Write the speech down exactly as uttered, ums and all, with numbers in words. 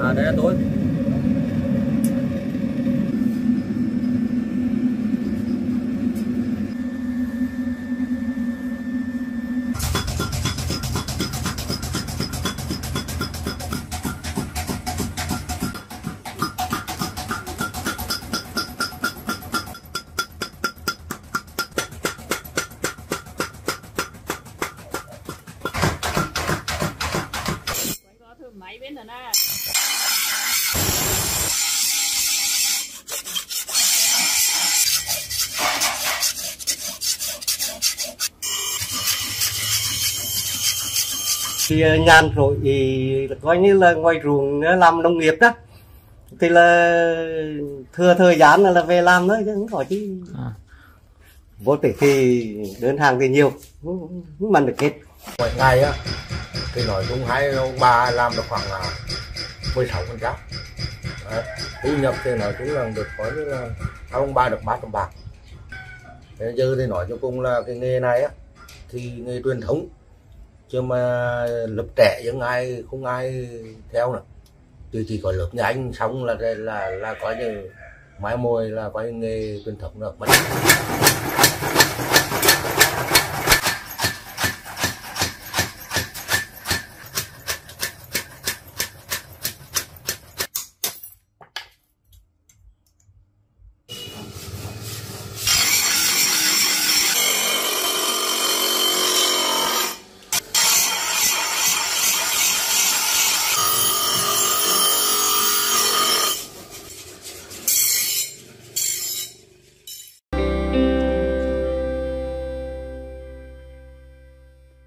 À, đấy là tốt. Máy bên đó nè. Thì nhàn rồi thì coi như là ngoài ruộng làm nông nghiệp đó, thì là thừa thời gian là về làm thôi chứ không có chứ. À. Vô tình thì đơn hàng thì nhiều, không, không mang được hết. Mỗi ngày á thì nói chung hai ông bà làm được khoảng mười sáu phần trăm. Thu nhập thì nói chung là được có như là ông bà được ba trăm bạc. Bây giờ thì nói cho cùng là cái nghề này á thì nghề truyền thống, chứ mà lớp trẻ những ai không ai theo nữa, thì chỉ có lớp nhà anh xong là là là coi như mái môi là coi như nghề truyền thống được.